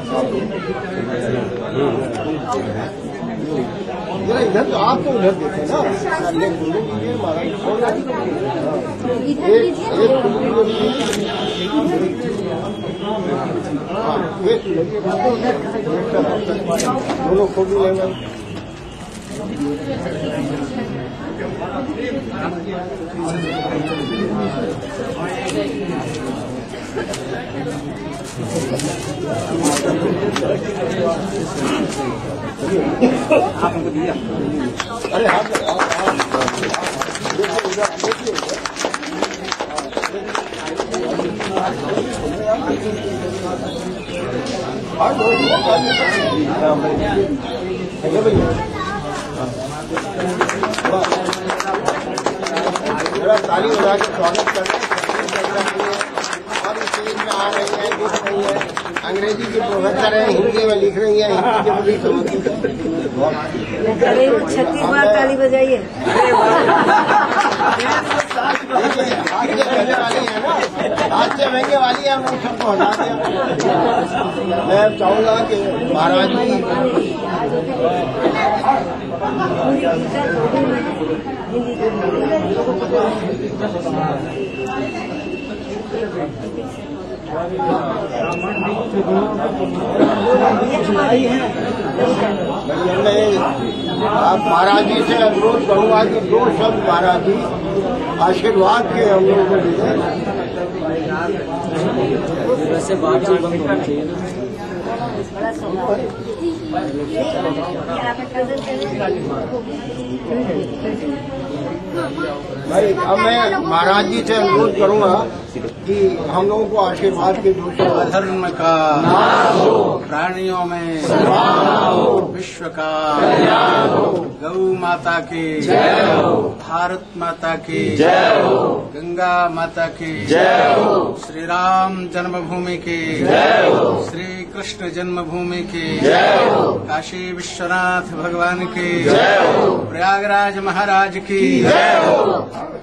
इधर तो आपको उधर देखे ना, दोनों फोटो लेंगे। आपको दिया। अरे आप ताली बजा के स्वागत करते हैं और स्टेज में आ रही है, दिख रही है, अंग्रेजी की प्रोफेसर है, हिंदी में लिख रही है, हिंदी की बड़ी चमकी। 36 बार ताली बजाइए। आज से महंगे वाली है, हम सबको हटा दिया। मैं चाहूंगा कि महाराज जी आप महाराज जी से अनुरोध करूंगा कि 2 शब्द महाराज जी आशीर्वाद के हम लोगों को दीजिए। वैसे बातचीत बंद होनी चाहिए ना। भाई अब मैं महाराज जी से अनुरोध करूंगा कि हम लोगों को आशीर्वाद के 2 शब्द। धर्म का प्राणियों में विश्व का गौ माता की भारत माता की गंगा माता की श्री राम जन्मभूमि की श्री कृष्ण जन्मभूमि की काशी विश्वनाथ भगवान की प्रयागराज महाराज की